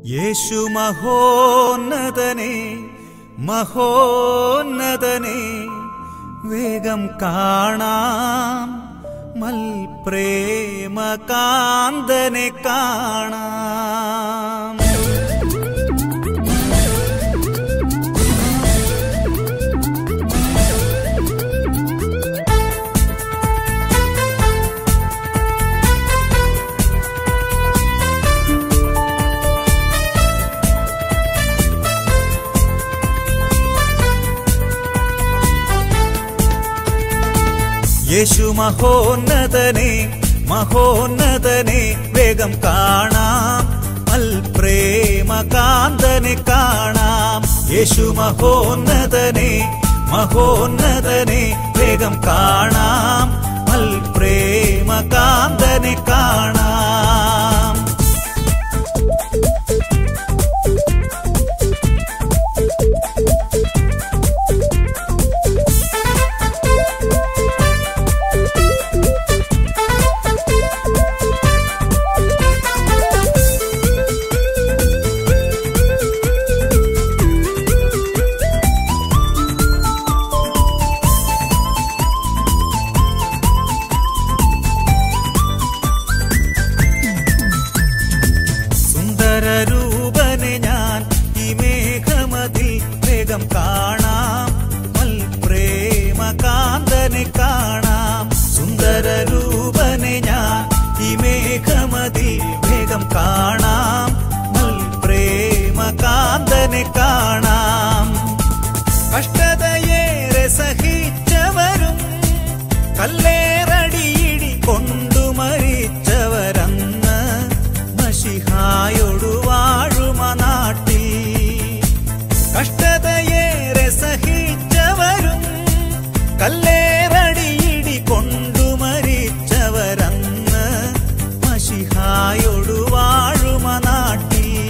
യേശു മഹോന്നതനെ മഹോന്നതനെ വേഗം കാണാം മൽപ്രേമകാന്തനെ കാണാം. യേശു മഹോന്നതനെ മഹോന്നതനെ വേഗം കാണാം മൽപ്രേമകാന്തനെ കാണാം. യേശു മഹോന്നതനെ മഹോന്നതനെ വേഗം കാണാം മൽപ്രേമകാന്തനെ കാണാം. രൂപനെ ഞാൻ ഈ മേഘമതിൽ വേഗം കാണാം മൽപ്രേമകാന്തനെ കാണാം. സുന്ദര രൂപനെ ഞാൻ ഈ മേഘമതിൽ വേഗം കാണാം മൽപ്രേമകാന്തനെ കാണാം. കഷ്ടതയേറെ സഹിച്ചവരും കല്ലേറടിയിടി കൊണ്ടു മരിച്ചവരന്ന് മശിഹായോടു വാഴുമ നാട്ടിൽ. കഷ്ടതയേറെ സഹിച്ചവരും കല്ലേറടിയിടി കൊണ്ടു മരിച്ചവരന്ന് മശിഹായോടു വാഴുമ നാട്ടിൽ.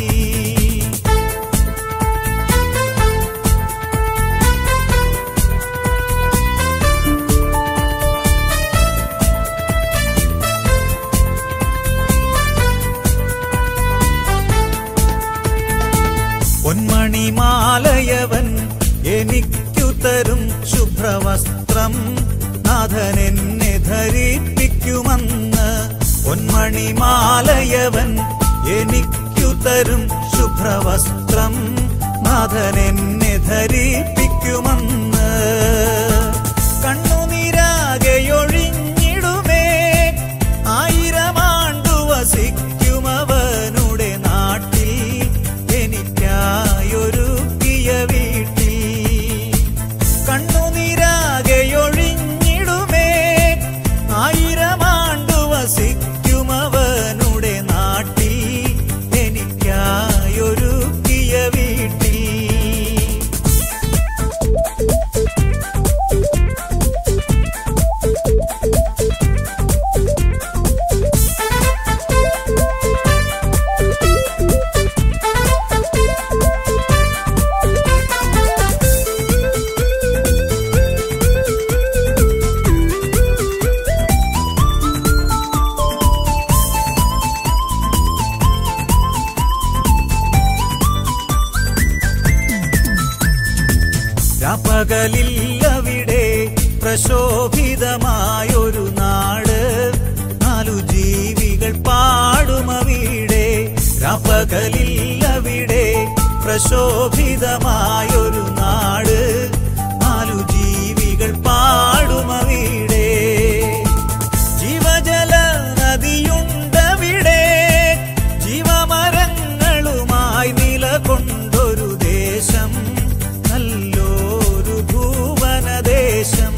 പൊന്മണിമാലയവൻ എനിക്കു തരും ശുഭ്രവസ്ത്രം നാഥൻ എന്നെ ധരിപ്പിക്കുമെന്ന്. പൊന്മണിമാലയവൻ എനിക്കു തരും ശുഭ്രവസ്ത്രം നാഥൻ എന്നെ ധരിപ്പിക്കുമെന്ന്. കണ്ണുനീരാകെയൊഴിഞ്ഞിടുമേ ആയിരമാണ്ടു വസിക്കുമവനുടെ നാട്ടിൽ എനിക്കായൊരുക്കിയ വീട്ടിൽ. കണ്ണുനീരാകെയൊഴിഞ്ഞിടുമേ ആയിരമാണ്ടു വസിക്കുമവനുടെ നാട്ടിൽ എനിക്കായൊരുക്കിയ വീട്ടിൽ. പകലില്ലവിടെ പ്രശോഭിതമായൊരു നാട് നാലു ജീവികൾ പാടുമവിടെ. രാപ്പകലില്ലവിടെ പ്രശോഭിതമായൊരു നാട് നാലു ജീവികൾ പാടുമവിടെ. ജീവജല നദിയുണ്ടവിടെ ജീവമരങ്ങളുമായി നിലകൊണ്ടൊരു ദേശം ഭുവനദേശം.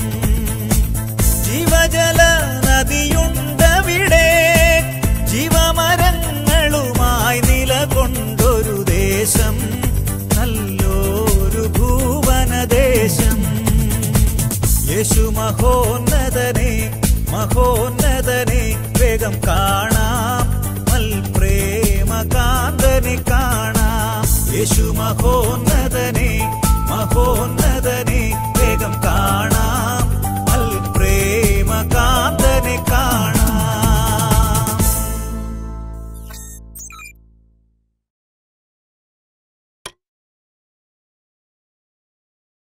ജീവജല നദിയുണ്ടവിടെ ജീവമരങ്ങളുമായി നിലകൊണ്ടൊരു ദേശം നല്ലൊരു ഭുവനദേശം. യേശു മഹോന്നതനെ മഹോന്നതനെ വേഗം കാണാം മൽപ്രേമകാന്തനെ കാണാം. യേശു മഹോന്നതനെ മഹോന്നതനെ വേഗം കാണാം മൽപ്രേമകാന്തനെ കാണാം.